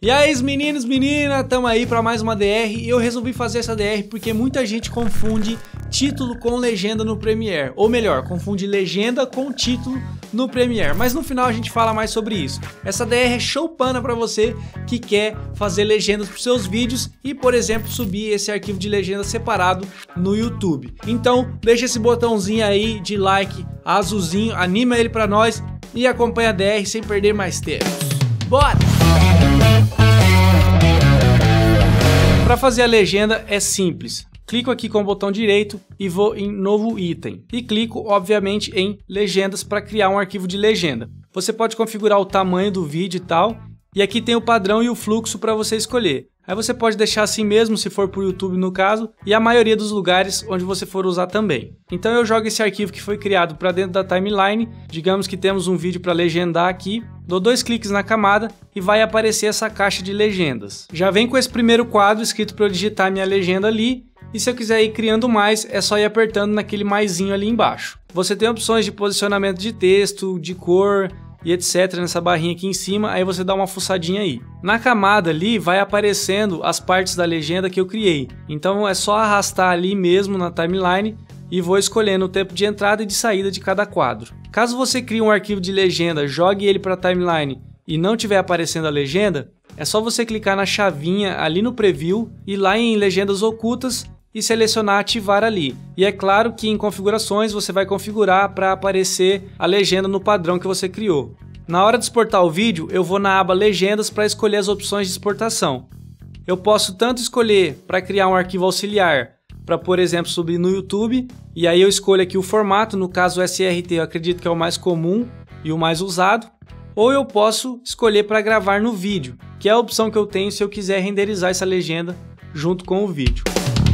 E aí, meninos, meninas, tamo aí para mais uma DR e eu resolvi fazer essa DR porque muita gente confunde título com legenda no Premiere, ou melhor, confunde legenda com título no Premiere, mas no final a gente fala mais sobre isso. Essa DR é showpana para você que quer fazer legendas para seus vídeos e, por exemplo, subir esse arquivo de legenda separado no YouTube. Então, deixa esse botãozinho aí de like azulzinho, anima ele para nós e acompanha a DR sem perder mais tempo. Bora! Para fazer a legenda é simples. Clico aqui com o botão direito e vou em novo item. E clico, obviamente, em legendas para criar um arquivo de legenda. Você pode configurar o tamanho do vídeo e tal. E aqui tem o padrão e o fluxo para você escolher. Aí você pode deixar assim mesmo, se for para o YouTube no caso, e a maioria dos lugares onde você for usar também. Então eu jogo esse arquivo que foi criado para dentro da timeline, digamos que temos um vídeo para legendar aqui, dou 2 cliques na camada e vai aparecer essa caixa de legendas. Já vem com esse primeiro quadro escrito para eu digitar minha legenda ali, e se eu quiser ir criando mais, é só ir apertando naquele maisinho ali embaixo. Você tem opções de posicionamento de texto, de cor e etc nessa barrinha aqui em cima, aí você dá uma fuçadinha aí. Na camada ali vai aparecendo as partes da legenda que eu criei, então é só arrastar ali mesmo na timeline e vou escolhendo o tempo de entrada e de saída de cada quadro. Caso você crie um arquivo de legenda, jogue ele para a timeline e não estiver aparecendo a legenda, é só você clicar na chavinha ali no preview e lá em legendas ocultas e selecionar ativar ali. E é claro que em configurações você vai configurar para aparecer a legenda no padrão que você criou. Na hora de exportar o vídeo, eu vou na aba legendas para escolher as opções de exportação. Eu posso tanto escolher para criar um arquivo auxiliar, para por exemplo subir no YouTube, e aí eu escolho aqui o formato, no caso o SRT eu acredito que é o mais comum e o mais usado, ou eu posso escolher para gravar no vídeo, que é a opção que eu tenho se eu quiser renderizar essa legenda junto com o vídeo.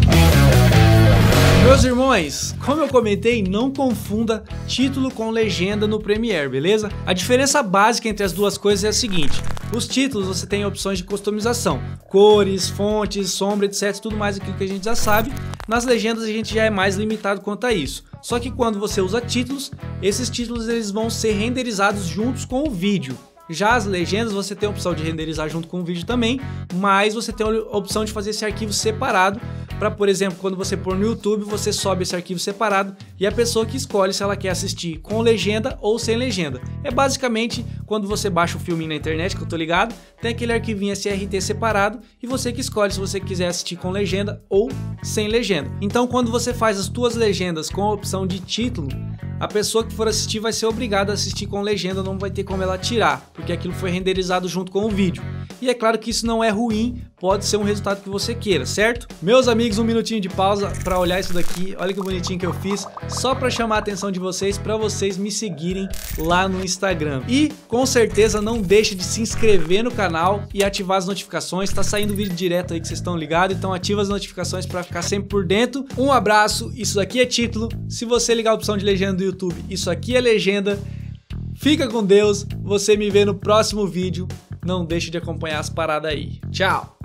Meus irmãos, como eu comentei, não confunda título com legenda no Premiere, beleza? A diferença básica entre as duas coisas é a seguinte: os títulos você tem opções de customização, cores, fontes, sombra, etc, tudo mais aquilo que a gente já sabe. Nas legendas a gente já é mais limitado quanto a isso. Só que quando você usa títulos, esses títulos eles vão ser renderizados juntos com o vídeo. Já as legendas você tem a opção de renderizar junto com o vídeo também, mas você tem a opção de fazer esse arquivo separado para, por exemplo, quando você pôr no YouTube, você sobe esse arquivo separado e a pessoa que escolhe se ela quer assistir com legenda ou sem legenda. É basicamente quando você baixa o filminho na internet, que eu tô ligado, tem aquele arquivinho SRT separado e você que escolhe se você quiser assistir com legenda ou sem legenda. Então quando você faz as tuas legendas com a opção de título, a pessoa que for assistir vai ser obrigada a assistir com legenda, não vai ter como ela tirar, porque aquilo foi renderizado junto com o vídeo. E é claro que isso não é ruim, pode ser um resultado que você queira, certo? Meus amigos, um minutinho de pausa para olhar isso daqui, olha que bonitinho que eu fiz, só para chamar a atenção de vocês, para vocês me seguirem lá no Instagram. E com certeza não deixe de se inscrever no canal e ativar as notificações, tá saindo vídeo direto aí que vocês estão ligados, então ativa as notificações para ficar sempre por dentro. Um abraço, isso aqui é título, se você ligar a opção de legenda do YouTube, isso aqui é legenda. Fica com Deus, você me vê no próximo vídeo. Não deixe de acompanhar as paradas aí. Tchau!